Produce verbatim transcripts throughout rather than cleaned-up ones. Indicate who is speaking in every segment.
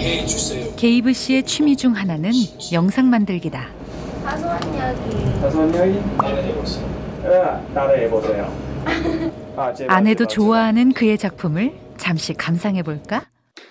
Speaker 1: 해주세요.
Speaker 2: 게이브 씨의 취미 중 하나는 영상 만들기다.
Speaker 3: 사소한 이야기.
Speaker 4: 사소한 이야기?
Speaker 1: 따라해보세요.
Speaker 4: 어, 따라해보세요. 아, 제발,
Speaker 2: 아내도
Speaker 4: 제발,
Speaker 2: 좋아하는 그의 작품을 잠시 감상해 볼까?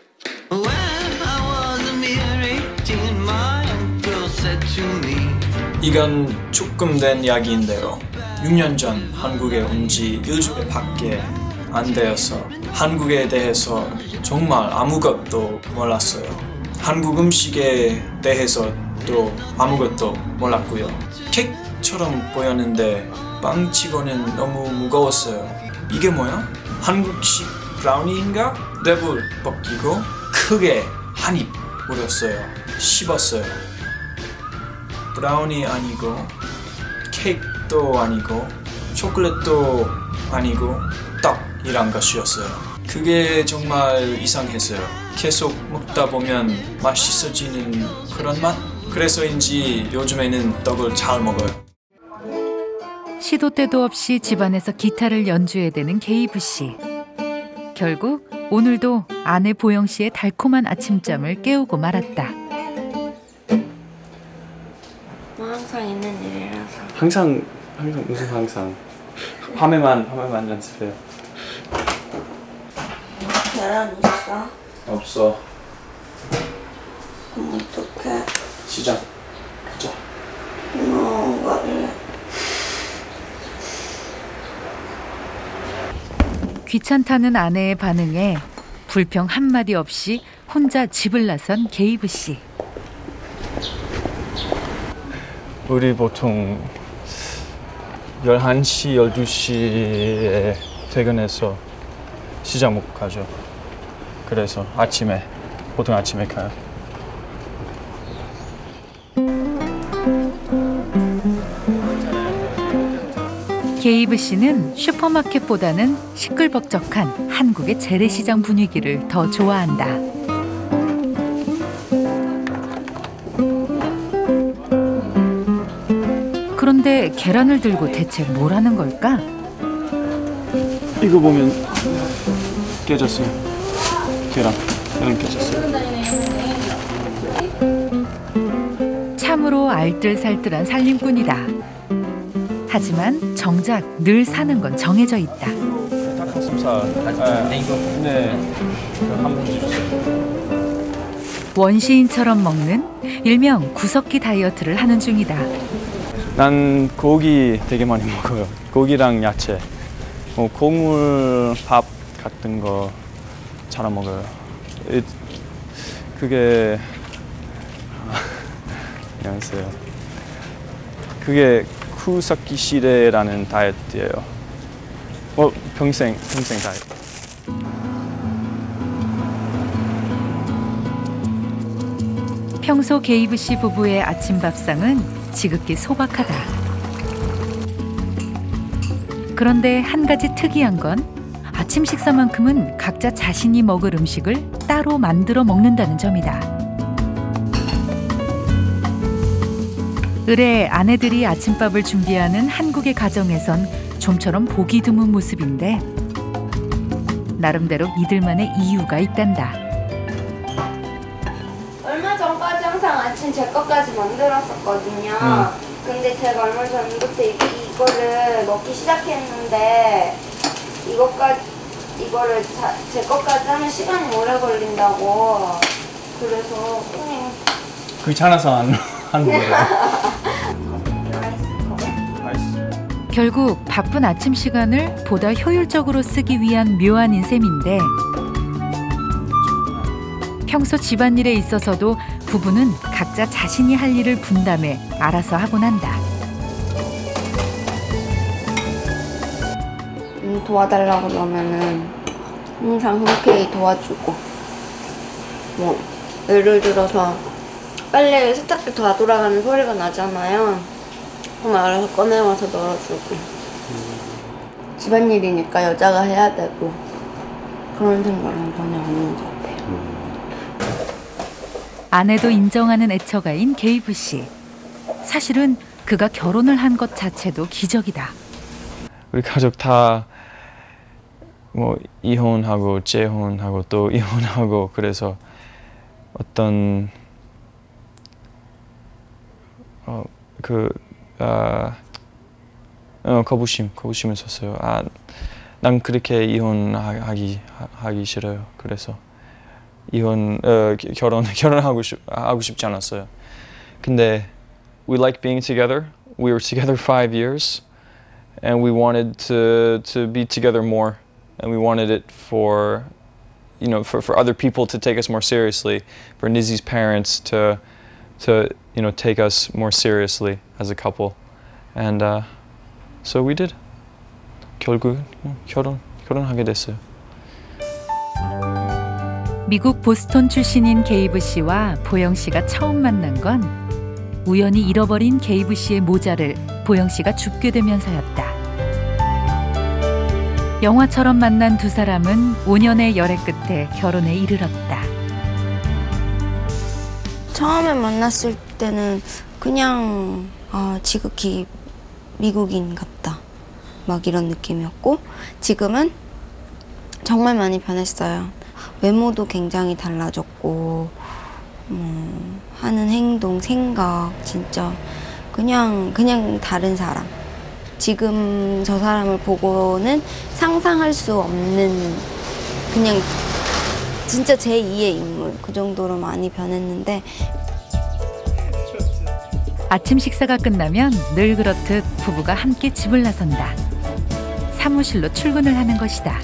Speaker 1: 이건 조금 된 이야기인데요. 육 년 전 한국에 온 지 일 주일밖에 안 되어서 한국에 대해서 정말 아무것도 몰랐어요. 한국 음식에 대해서도 아무것도 몰랐고요. 케이크처럼 보였는데 빵치고는 너무 무거웠어요. 이게 뭐야? 한국식 브라우니인가? 랩을 벗기고 크게 한 입 물었어요. 씹었어요. 브라우니 아니고 케이크도 아니고 초콜릿도 아니고 떡이란 것이었어요. 그게 정말 이상했어요. 계속 먹다 보면 맛있어지는 그런 맛? 그래서인지 요즘에는 떡을 잘 먹어요.
Speaker 2: 시도 때도 없이 집안에서 기타를 연주해대는 게이브 씨. 결국 오늘도 아내 보영 씨의 달콤한 아침잠을 깨우고 말았다.
Speaker 3: 뭐 항상 있는 일이라서.
Speaker 4: 항상 항상 무슨 항상 밤에만 밤에만 연습해요.
Speaker 3: 계란 있어?
Speaker 4: 없어.
Speaker 3: 그럼 어떡해?
Speaker 4: 시작. 가자.
Speaker 3: 어, 갈래.
Speaker 2: 귀찮다는 아내의 반응에 불평 한마디 없이 혼자 집을 나선 게이브 씨.
Speaker 4: 우리 보통 열한 시, 열두 시에 퇴근해서 시장목 가죠. 그래서 아침에, 보통 아침에 가요.
Speaker 2: 게이브 씨는 슈퍼마켓보다는 시끌벅적한 한국의 재래시장 분위기를 더 좋아한다. 그런데 계란을 들고 대체 뭘 하는 걸까?
Speaker 4: 이거 보면 깨졌어요. 계란, 계란 깨졌어요.
Speaker 2: 참으로 알뜰살뜰한 살림꾼이다. 하지만 정작 늘 사는 건 정해져 있다.
Speaker 4: 닭가슴살. 네. 한 번 주세요.
Speaker 2: 원시인처럼 먹는 일명 구석기 다이어트를 하는 중이다.
Speaker 4: 난 고기 되게 많이 먹어요. 고기랑 야채. 뭐 곡물 밥 같은 거 잘 안 먹어요. 그게 안녕하세요. 그게 구석기 시대라는 다이어트예요. 어, 평생 평생 다이어트.
Speaker 2: 평소 게이브 씨 부부의 아침 밥상은 지극히 소박하다. 그런데 한 가지 특이한 건 아침 식사만큼은 각자 자신이 먹을 음식을 따로 만들어 먹는다는 점이다. 의뢰 아내들이 아침밥을 준비하는 한국의 가정에선 좀처럼 보기 드문 모습인데 나름대로 이들만의 이유가 있단다.
Speaker 3: 얼마 전까지 항상 아침 제 것까지 만들었었거든요.
Speaker 4: 음.
Speaker 3: 근데 제가 얼마 전부터 이, 이거를 먹기 시작했는데 이거까지 이거를 자, 제 것까지 하면 시간이 오래 걸린다고. 그래서 그냥
Speaker 4: 귀찮아서 안 하는 거예요.
Speaker 2: 결국 바쁜 아침 시간을 보다 효율적으로 쓰기 위한 묘한 인셈인데 평소 집안일에 있어서도 부부는 각자 자신이 할 일을 분담해 알아서 하곤 한다.
Speaker 3: 음, 도와달라고 그러면은 항상 흔쾌히 도와주고, 뭐 예를 들어서 빨래 세탁기 다 돌아가는 소리가 나잖아요. 그럼 알아서 꺼내와서 널어주고. 집안일이니까 여자가 해야 되고 그런 생각은 전혀 없는 것 같아요.
Speaker 2: 아내도 인정하는 애처가인 게이브 씨. 사실은 그가 결혼을 한 것 자체도 기적이다.
Speaker 4: 우리 가족 다 뭐 이혼하고 재혼하고 또 이혼하고 그래서 어떤 어, 그 아, 어, 거부심, 거부심을 썼어요. 아, 난 그렇게 이혼하기 하기 싫어요. 그래서 이혼, 어, 결혼 결혼하고 싶 하고 싶지 않았어요. 근데 we like being together. We were together five years, and we wanted to to be together more, and we wanted it for, you know, for for other people to take us more seriously, for Nizzy's parents to to you know take us more seriously as a couple, and uh, so we did. 결국 결혼 결혼하게 됐어요.
Speaker 2: 미국 보스턴 출신인 게이브 씨와 보영 씨가 처음 만난 건 우연히 잃어버린 게이브 씨의 모자를 보영 씨가 줍게 되면서였다. 영화처럼 만난 두 사람은 오 년의 열애 끝에 결혼에 이르렀다.
Speaker 3: 처음에 만났을 때는 그냥 아, 지극히 미국인 같다. 막 이런 느낌이었고 지금은 정말 많이 변했어요. 외모도 굉장히 달라졌고 음, 하는 행동, 생각 진짜 그냥 그냥 다른 사람. 지금 저 사람을 보고는 상상할 수 없는 그냥 진짜 제이의 인물 그 정도로 많이 변했는데
Speaker 2: 아침 식사가 끝나면 늘 그렇듯 부부가 함께 집을 나선다. 사무실로 출근을 하는 것이다.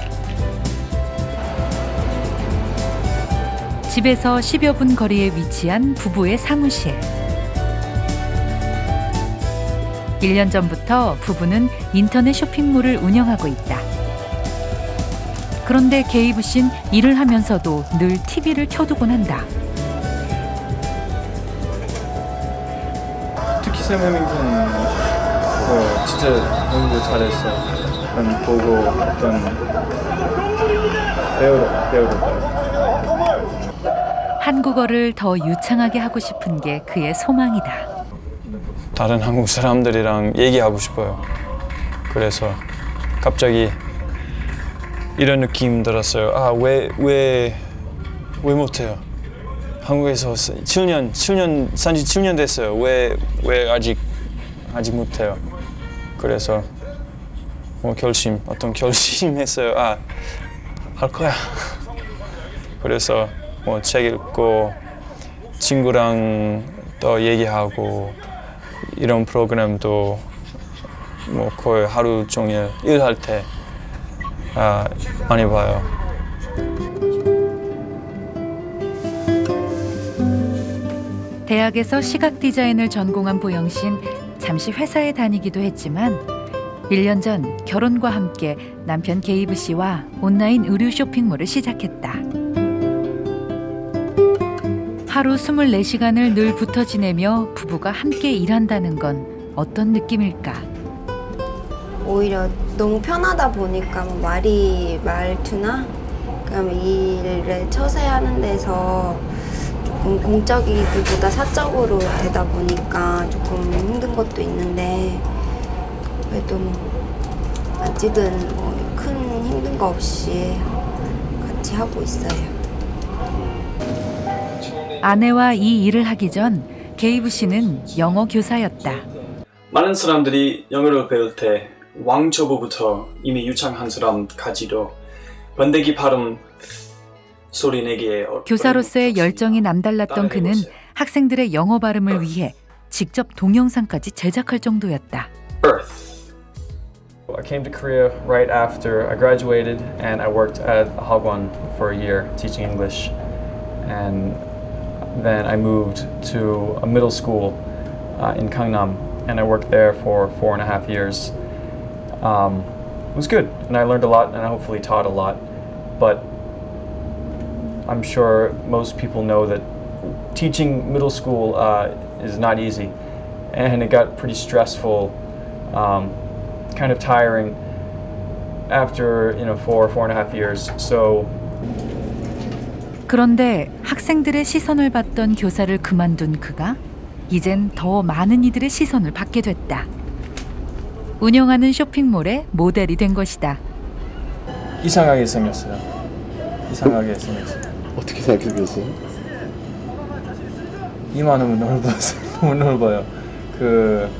Speaker 2: 집에서 십여 분 거리에 위치한 부부의 사무실. 일 년 전부터 부부는 인터넷 쇼핑몰을 운영하고 있다. 그런데 게이브 씨는 일을 하면서도 늘 티비를 켜두곤 한다.
Speaker 4: 특히 샘 해밍턴 어, 진짜 너무 잘했어. 난 보고 어떤 배우러 배우러
Speaker 2: 한국어를 더 유창하게 하고 싶은 게 그의 소망이다.
Speaker 4: 다른 한국 사람들이랑 얘기하고 싶어요. 그래서 갑자기 이런 느낌 들었어요. 아, 왜, 왜, 왜 못해요? 한국에서 칠 년, 칠 년, 산지 칠 년 됐어요. 왜, 왜 아직, 아직 못해요? 그래서 뭐 결심, 어떤 결심했어요. 아, 할 거야. 그래서 뭐 책 읽고 친구랑 또 얘기하고 이런 프로그램도 뭐 거의 하루 종일 일할 때 아, 많이 봐요.
Speaker 2: 대학에서 시각 디자인을 전공한 보영 씨는 잠시 회사에 다니기도 했지만 일 년 전 결혼과 함께 남편 게이브 씨와 온라인 의류 쇼핑몰을 시작했다. 하루 스물네 시간을 늘 붙어 지내며 부부가 함께 일한다는 건 어떤 느낌일까?
Speaker 3: 오히려 너무 편하다 보니까 뭐 말이 말투나 그다음에 일을 처세하는 데서 조금 공적이기보다 사적으로 되다 보니까 조금 힘든 것도 있는데 그래도 뭐 아직은 뭐 큰 힘든 거 없이 같이 하고 있어요.
Speaker 2: 아내와 이 일을 하기 전 게이브 씨는 영어 교사였다.
Speaker 1: 많은 사람들이 영어를 배울 때 왕초보부터 이미 유창한 사람까지도 번데기 발음 소리 내기에
Speaker 2: 교사로서의 열정이 남달랐던 그는 학생들의 영어 발음을 위해 직접 동영상까지 제작할 정도였다.
Speaker 1: Earth.
Speaker 4: I came to Korea right after I graduated, and I worked at Hagwon for a year teaching English, and then I moved to a middle school uh, in Gangnam, and I worked there for four and a half years. Um, it was good, and I learned a lot, and I hopefully taught a lot. But I'm sure most people know that teaching middle school uh, is not easy, and it got pretty stressful, um, kind of tiring after you know four, four and a half years. So.
Speaker 2: 그런데 학생들의 시선을 받던 교사를 그만둔 그가 이젠 더 많은 이들의 시선을 받게 됐다. 운영하는 쇼핑몰의 모델이 된 것이다.
Speaker 4: 이상하게 생겼어요. 이상하게 생겼어요.
Speaker 5: 어떻게 생각했어요?
Speaker 4: 이만하면 넓어서 너무 넓어요. 그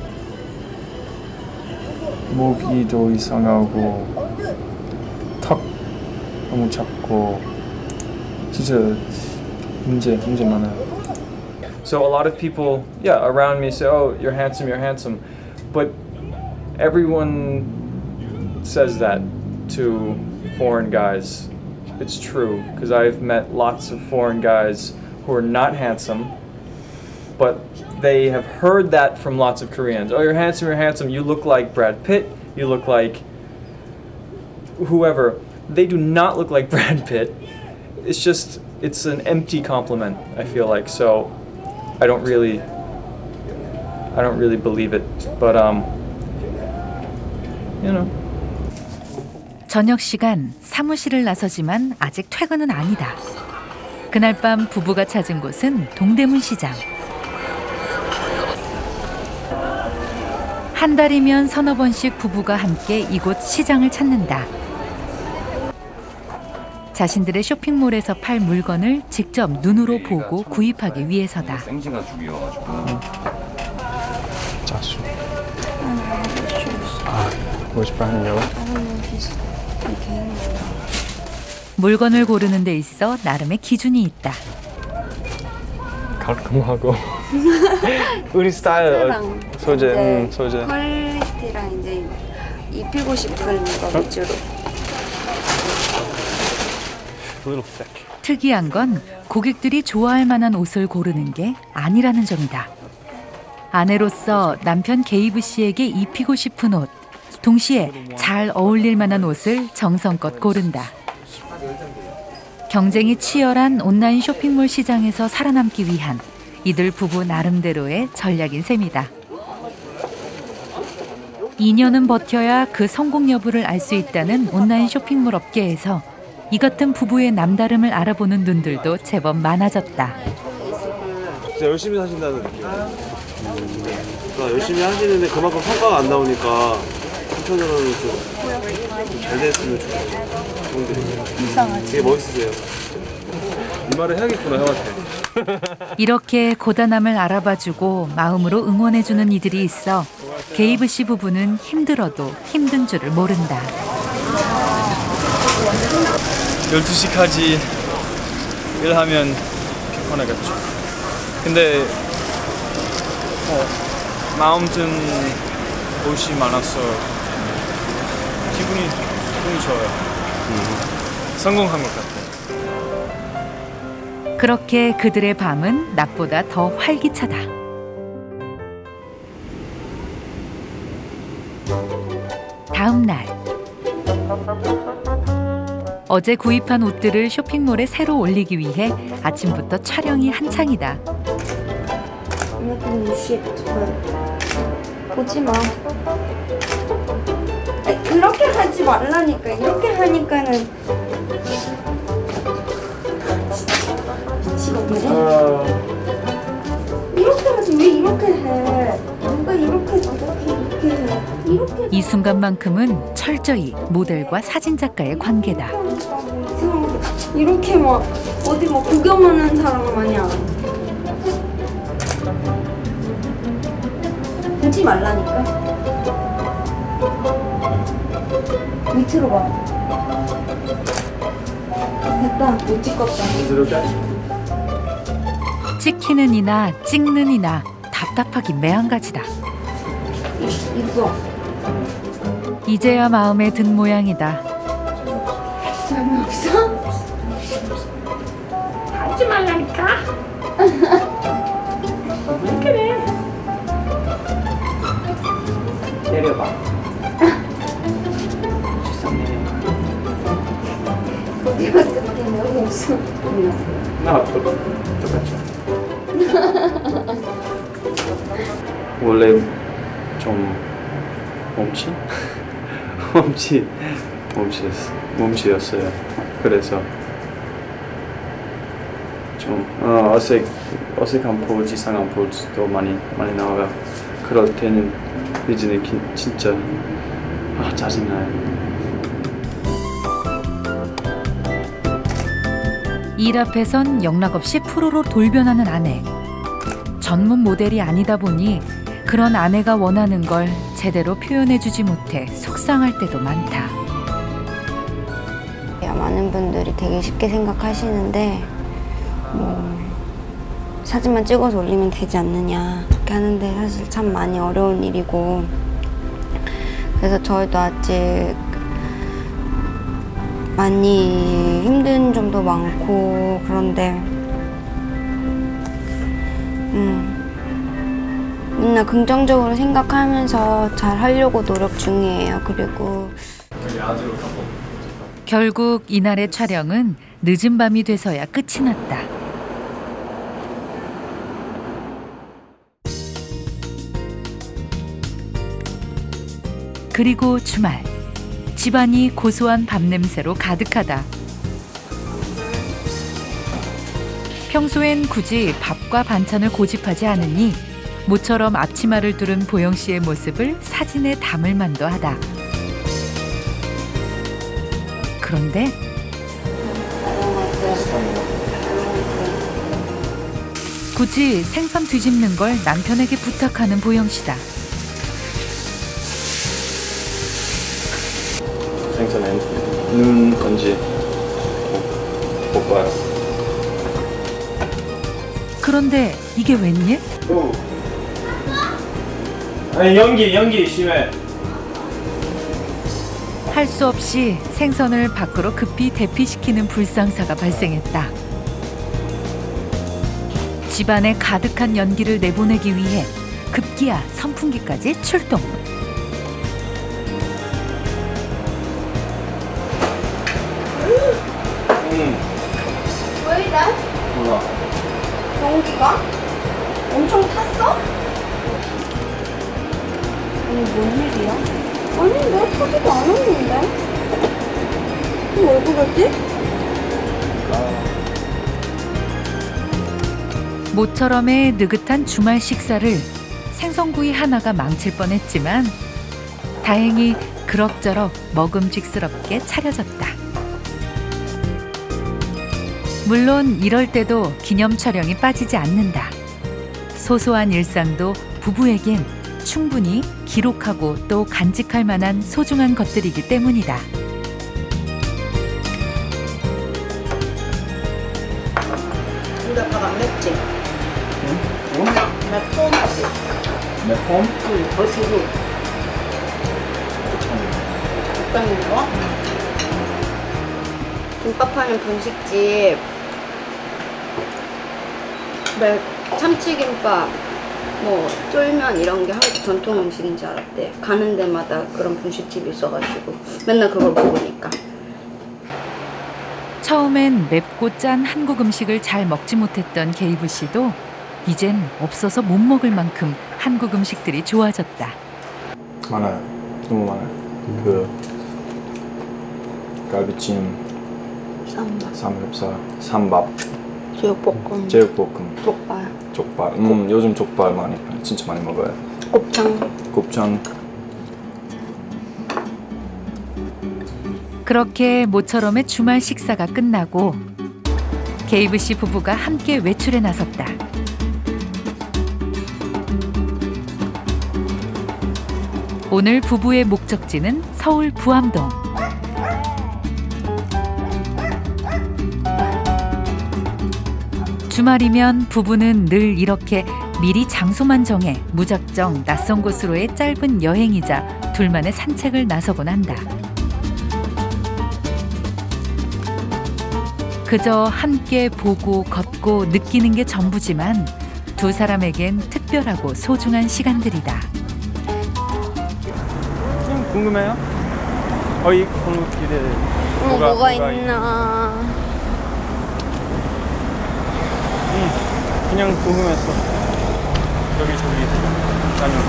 Speaker 4: 모기도 이상하고 턱 너무 작고 진짜 문제 문제 많아요. So a lot of people, yeah, around me say, "Oh, you're handsome, you're handsome," but everyone says that to foreign guys. It's true because I've met lots of foreign guys who are not handsome, but they have heard that from lots of Koreans. Oh, you're handsome, you're handsome. You look like Brad Pitt. You look like whoever. They do not look like Brad Pitt. It's just, it's an empty compliment, I feel like. So I don't really, I don't really believe it. But um, you know.
Speaker 2: 저녁 시간 사무실을 나서지만 아직 퇴근은 아니다. 그날 밤 부부가 찾은 곳은 동대문 시장. 한 달이면 서너 번씩 부부가 함께 이곳 시장을 찾는다. 자신들의 쇼핑몰에서 팔 물건을 직접 눈으로 보고 구입하기 위해서다.
Speaker 5: 생지가 죽이어가지고.
Speaker 4: 짜수. 아, which brand yellow?
Speaker 2: 물건을 고르는 데 있어 나름의 기준이 있다.
Speaker 4: 깔끔하고 우리 스타일 소재, 음, 소재.
Speaker 3: 퀄리티랑 이제 입히고 싶은 거 위주로.
Speaker 4: A little thick.
Speaker 2: 특이한 건 고객들이 좋아할 만한 옷을 고르는 게 아니라는 점이다. 아내로서 남편 게이브 씨에게 입히고 싶은 옷, 동시에 잘 어울릴 만한 옷을 정성껏 고른다. 경쟁이 치열한 온라인 쇼핑몰 시장에서 살아남기 위한 이들 부부 나름대로의 전략인 셈이다. 이 년은 버텨야 그 성공 여부를 알 수 있다는 온라인 쇼핑몰 업계에서 이 같은 부부의 남다름을 알아보는 눈들도 제법 많아졌다.
Speaker 6: 진짜 열심히 하신다는 느낌. 그러니까 열심히 하시는데 그만큼 성과가 안 나오니까 한편으로는 좀 잘 됐으면 좋겠어요. 이상하지. 되게 멋있으세요. 이 말을 해야겠구나 형한테.
Speaker 2: 이렇게 고단함을 알아봐주고 마음으로 응원해주는 이들이 있어 게이브 씨 부부는 힘들어도 힘든 줄을 모른다.
Speaker 4: 열두 시까지 일하면 피곤하겠죠. 근데 어, 마음 든 옷이 많아서 기분이, 기분이 좋아요. 음. 성공한 것 같아요.
Speaker 2: 그렇게 그들의 밤은 낮보다 더 활기차다. 다음 날 어제 구입한 옷들을 쇼핑몰에 새로 올리기 위해 아침부터 촬영이 한창이다.
Speaker 3: 보지 마. 이렇게 하지 말라니까. 이렇게 하니까는 미치겠네. 이렇게 하지 왜 이렇게 해? 누가 이렇게 이렇게 이렇게 해? 이렇게.
Speaker 2: 이 순간만큼은 철저히 모델과 사진작가의 관계다.
Speaker 3: 이렇게 막 어디 뭐 구경하는 사람 마냥. 보지 말라니까. 밑으로 봐. 됐다. 못 찍었다.
Speaker 2: 찍히는 이나 찍는 이나 답답하기 매한가지다.
Speaker 3: 이거.
Speaker 2: 이제야 마음에 든 모양이다.
Speaker 3: 재미없어?
Speaker 7: 하지 말라니까. 왜 그래?
Speaker 1: 내려봐.
Speaker 3: 이거 어떻게 여기 없어?
Speaker 1: 나 똑같죠. 원래 좀 몸치? 몸치 몸치였어. 몸치였어요. 그래서 좀 어, 어색 어색한 포즈, 이상한 포즈도 많이 많이 나와요. 그럴 때는 이제는 기, 진짜 아, 짜증나요.
Speaker 2: 일 앞에선 영락없이 프로로 돌변하는 아내. 전문 모델이 아니다 보니 그런 아내가 원하는 걸 제대로 표현해주지 못해 속상할 때도 많다.
Speaker 3: 많은 분들이 되게 쉽게 생각하시는데 뭐 사진만 찍어서 올리면 되지 않느냐 그렇게 하는데 사실 참 많이 어려운 일이고 그래서 저희도 아직 많이 힘든 점도 많고 그런데 음, 맨날 긍정적으로 생각하면서 잘 하려고 노력 중이에요. 그리고
Speaker 2: 결국 이날의 촬영은 늦은 밤이 돼서야 끝이 났다. 그리고 주말, 집안이 고소한 밥 냄새로 가득하다. 평소엔 굳이 밥과 반찬을 고집하지 않으니 모처럼 앞치마를 두른 보영 씨의 모습을 사진에 담을 만도 하다. 그런데 굳이 생선 뒤집는 걸 남편에게 부탁하는 보영 씨다.
Speaker 1: 생선에 눈 건지 못 봐요.
Speaker 2: 그런데 이게 웬일?
Speaker 4: 오. 아니 연기 연기 심해.
Speaker 2: 할 수 없이 생선을 밖으로 급히 대피시키는 불상사가 발생했다. 집안에 가득한 연기를 내보내기 위해 급기야 선풍기까지 출동.
Speaker 1: 음.
Speaker 3: 왜 이래?
Speaker 1: 몰라.
Speaker 3: 연기가? 엄청 탔어? 아니 뭔 일이야? 아니 내가 타지도 않았는데? 이거 왜 그러지?
Speaker 2: 모처럼의 느긋한 주말 식사를 생선구이 하나가 망칠 뻔했지만 다행히 그럭저럭 먹음직스럽게 차려졌다. 물론 이럴 때도 기념 촬영이 빠지지 않는다. 소소한 일상도 부부에겐 충분히 기록하고 또 간직할 만한 소중한 것들이기 때문이다.
Speaker 5: 근데 아빠가 안 맵지?
Speaker 1: 응?
Speaker 5: 매콤하지?
Speaker 1: 매콤?
Speaker 5: 응, 버섯이 적당히 넣어?
Speaker 3: 김밥하는 분식집 매 참치김밥 뭐 쫄면 이런 게 한국 전통 음식인 줄 알았대. 가는 데마다 그런 분식집이 있어가지고 맨날 그걸 먹으니까.
Speaker 2: 처음엔 맵고 짠 한국 음식을 잘 먹지 못했던 게이브 씨도 이젠 없어서 못 먹을 만큼 한국 음식들이 좋아졌다.
Speaker 4: 많아요. 너무 많아요. 그 갈비찜,
Speaker 3: 쌈밥,
Speaker 4: 삼겹살, 삼밥,
Speaker 3: 제육볶음,
Speaker 4: 제육볶음,
Speaker 3: 족발,
Speaker 4: 족발. 음 요즘 족발 많이 진짜 많이 먹어요.
Speaker 3: 곱창.
Speaker 4: 곱창.
Speaker 2: 그렇게 모처럼의 주말 식사가 끝나고 게이브 씨 부부가 함께 외출에 나섰다. 오늘 부부의 목적지는 서울 부암동. 주말이면 부부는 늘 이렇게 미리 장소만 정해 무작정 낯선 곳으로의 짧은 여행이자 둘만의 산책을 나서곤 한다. 그저 함께 보고 걷고 느끼는 게 전부지만 두 사람에겐 특별하고 소중한 시간들이다.
Speaker 4: 좀 궁금해요? 어이 골목길에
Speaker 3: 어,
Speaker 4: 뭐가,
Speaker 3: 뭐가
Speaker 4: 뭐가
Speaker 3: 있나?
Speaker 4: 응, 그냥 궁금했어. 여기 저기 다녀올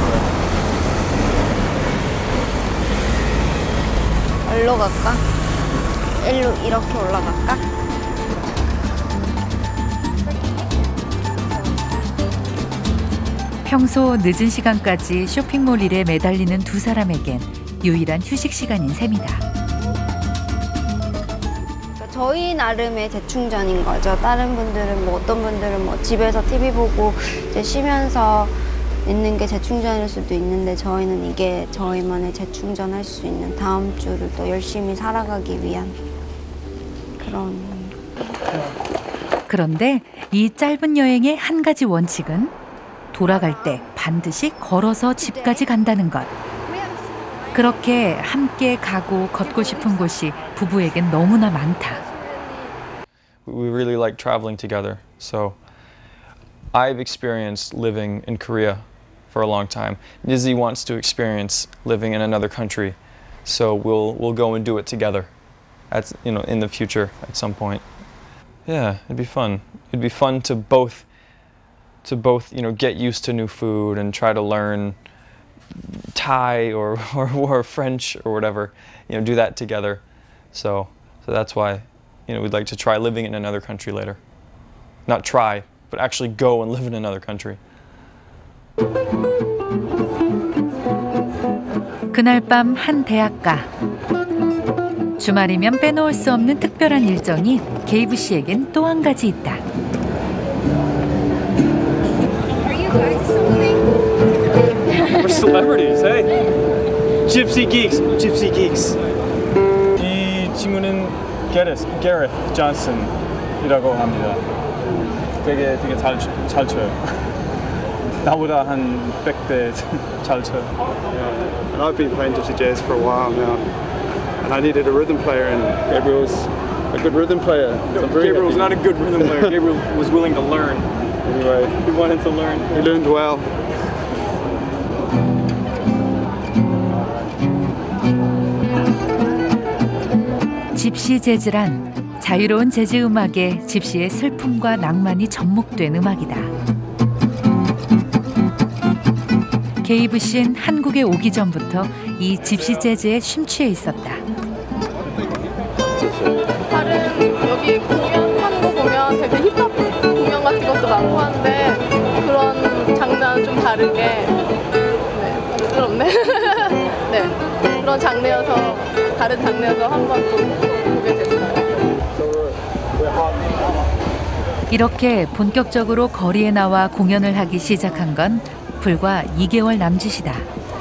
Speaker 4: 거야.
Speaker 3: 일로 갈까? 일로 이렇게 올라갈까?
Speaker 2: 평소 늦은 시간까지 쇼핑몰 일에 매달리는 두 사람에겐 유일한 휴식 시간인 셈이다.
Speaker 3: 저희 나름의 재충전인 거죠. 다른 분들은 뭐 어떤 분들은 뭐 집에서 티비 보고 이제 쉬면서 있는 게 재충전일 수도 있는데 저희는 이게 저희만의 재충전할 수 있는 다음 주를 또 열심히 살아가기 위한 그런.
Speaker 2: 그런데 이 짧은 여행의 한 가지 원칙은 돌아갈 때 반드시 걸어서 집까지 간다는 것. 그렇게 함께 가고 걷고 싶은 곳이 부부에겐 너무나 많다.
Speaker 4: We really like traveling together. So I've experienced living in Korea for a long time. Nizzy wants to experience living in another country. So we'll we'll go and do it together. At, you know, in the future at some point. Yeah, it'd be fun. It'd be fun to both to both, you know, get used to new food and try to learn Thai or, or, or French or whatever, you know, do that together. So, so that's why, you know, we'd like to try living in another country later. Not try, but actually go and live in another country.
Speaker 2: 그날 밤 한 대학가. 주말이면 빼놓을 수 없는 특별한 일정이 게이브 씨에겐 또 한 가지 있다.
Speaker 1: We're celebrities, hey? Gypsy Geeks, Gypsy Geeks. 이 친구는 Gareth, Gareth Johnson이라고 합니다. 되게 되게 잘 잘 쳐요. 나보다 한 백 배 잘 쳐요.
Speaker 8: Yeah. And I've been playing gypsy jazz for a while now, and I needed a rhythm player, and Gabriel's a good rhythm player. So I'm very
Speaker 1: Gabriel's
Speaker 8: happy.
Speaker 1: not a good rhythm player. Gabriel was willing to learn.
Speaker 8: Anyway,
Speaker 1: He wanted to learn.
Speaker 8: he learned well.
Speaker 2: 집시 재즈란 자유로운 재즈 음악에 집시의 슬픔과 낭만이 접목된 음악이다. 게이브 씨는 한국에 오기 전부터 이 집시 재즈에 심취해 있었다.
Speaker 9: 다른 여기 공연하는 거 보면 되게 힙합 공연 같은 것도 많고 한데 그런 장르와는 좀 다르게 네, 부끄럽네. 네, 그런 장르여서 다른 장르여서 한번 또 보게 됐어요.
Speaker 2: 이렇게 본격적으로 거리에 나와 공연을 하기 시작한 건 불과 이 개월 남짓이다.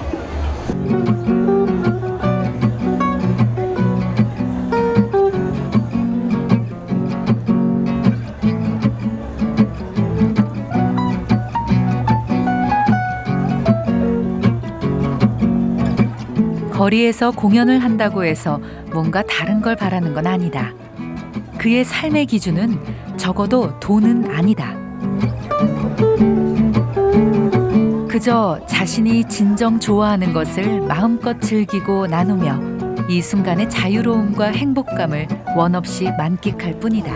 Speaker 2: 거리에서 공연을 한다고 해서 뭔가 다른 걸 바라는 건 아니다. 그의 삶의 기준은 적어도 돈은 아니다. 그저 자신이 진정 좋아하는 것을 마음껏 즐기고 나누며 이 순간의 자유로움과 행복감을 원없이 만끽할 뿐이다.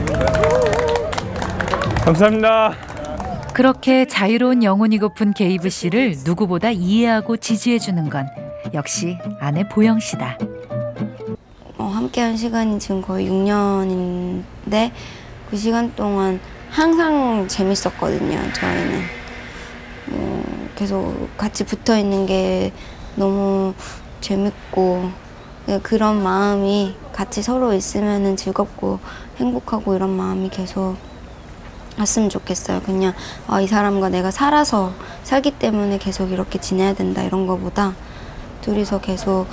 Speaker 1: 감사합니다.
Speaker 2: 그렇게 자유로운 영혼이고픈 게이브 씨를 누구보다 이해하고 지지해주는 건 역시 아내 보영 씨다.
Speaker 3: 어, 함께한 시간이 지금 거의 육 년인데 그 시간 동안 항상 재밌었거든요. 저희는 어, 계속 같이 붙어 있는 게 너무 재밌고 그런 마음이 같이 서로 있으면은 즐겁고 행복하고 이런 마음이 계속 왔으면 좋겠어요. 그냥 아, 이 사람과 내가 살아서 살기 때문에 계속 이렇게 지내야 된다 이런 거보다 둘이서 계속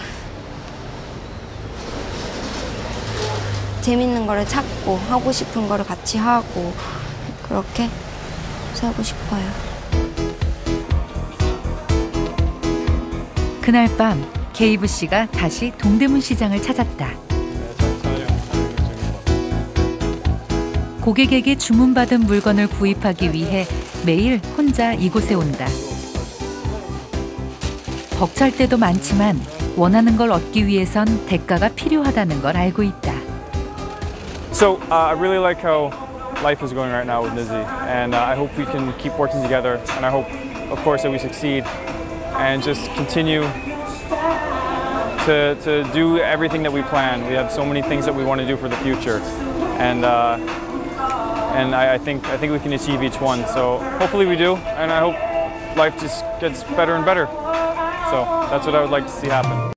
Speaker 3: 재밌는 거를 찾고 하고 싶은 거를 같이 하고 그렇게 살고 싶어요.
Speaker 2: 그날 밤 게이브 씨가 다시 동대문 시장을 찾았다. 고객에게 주문받은 물건을 구입하기 위해 매일 혼자 이곳에 온다. 벅찰 때도 많지만 원하는 걸 얻기 위해선 대가가 필요하다는 걸 알고 있다.
Speaker 1: So uh, I really like how life is going right now with Nizzy, and uh, I hope we can keep working together, and I hope, of course, that we succeed and just continue to to do everything that we plan. We have so many things that we want to do for the future, and uh, and I, I think I think we can achieve each one. So hopefully we do, and I hope life just gets better and better. So that's what I would like to see happen.